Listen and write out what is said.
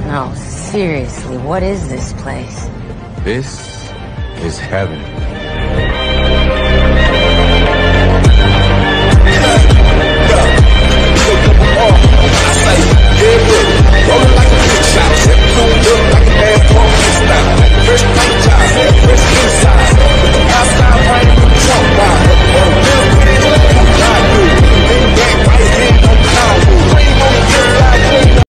No, seriously, what is this place? This is heaven.